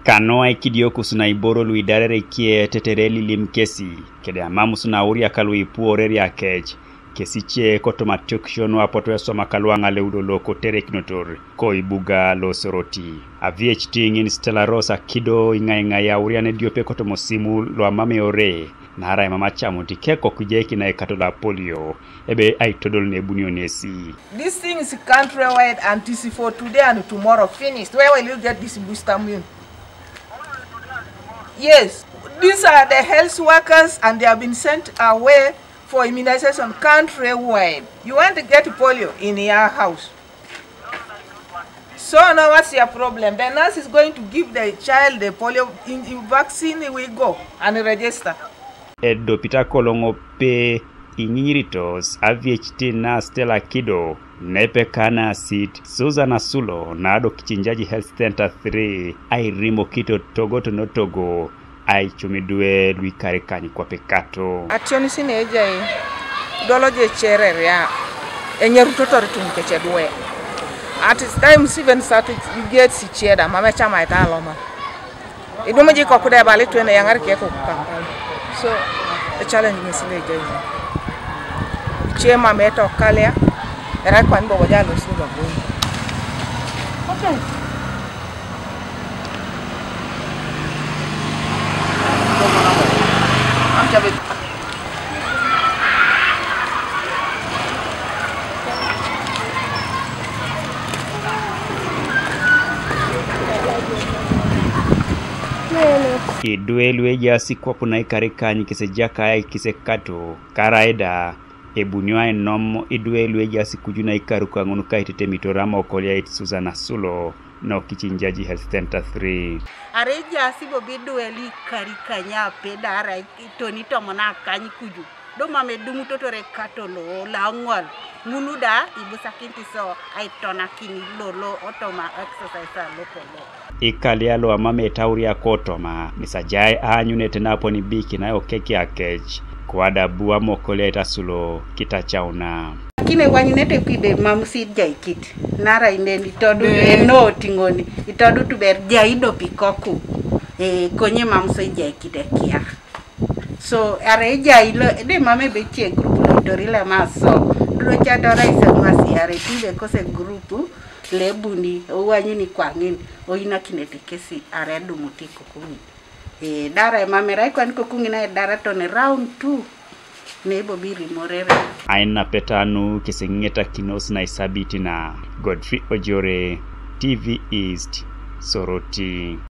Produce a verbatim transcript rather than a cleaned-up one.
Kanoa ikidio kusuna iboro luidarere kie tetereli limkesi kede amamu suna uri akalui puoreri akej kesiche kotomatukshonu apotwe soma kaluanga leudo loko tereknotor ko ibuga lo soroti avh tingin Stella Rosa kido inga inga ya uriane diope kotomosimu lo amame ore na hara mama chamu tikeko kujeki na Ekato la polio ebe aitodol ne bunionesi. This thing is countrywide and T C for today and tomorrow finished. Where will you get this booster immune? Yes, these are the health workers and they have been sent away for immunization countrywide. You want to get polio in your house. So now what's your problem? The nurse is going to give the child the polio in, in vaccine. We go and register. Edo pita kolongo pe inyiritos avh na Stella Kido nepe kana sit Susan Sulo na ado kichinjaji health center three ai rimo kito togo to no togo ai chumidwe lui karekani kwa pekato ationi sineja e doloje cherere ya enyeru totori tunkeche dwe at times even started you get si cheda mama chama italoma idumo ji ko kude bali twene yangar ke ko kampani so the challenge is sineja chema meto kalia era kwani bo jalo suba bo okay am jabe Idwe lweja sikwapo na ikarekanyi kisejaka ya Ekato karaeda ebunyoa enom Idwe lweja sikujuna ikaruka ngonuka itete mitorama okolia it Susan Sulo no kichinjaji health center three. Areja sibo bidwe li karikanya peda ara itonito mona kanyi kuju. Do mame dumu totore Ekato lo langwal. Ngunuda ibu sakinti so aitona kini lolo otoma exercise lokolo. Ikalialo amame tauria kotoma misajai anyunete napo ni biki nayo keki akech kwada bua mokoleta sulo kitachauna kine wanyunete kide mamsid jaikit nara ineni todu eno tingoni itodu tuber jaido pikoku e konye mamso jaikite kia so are jailo de mame beche grupu dorile maso dro chadora isa masi are tibe kose grupu lebuni owanyuni kwangin oina kinete kesi are dumutiko kumi e dara mamera kwani kokungi na dara tone round two nebo biri morere aina petanu kisengeta kinos na isabiti na Godfrey Ojore T V East Soroti.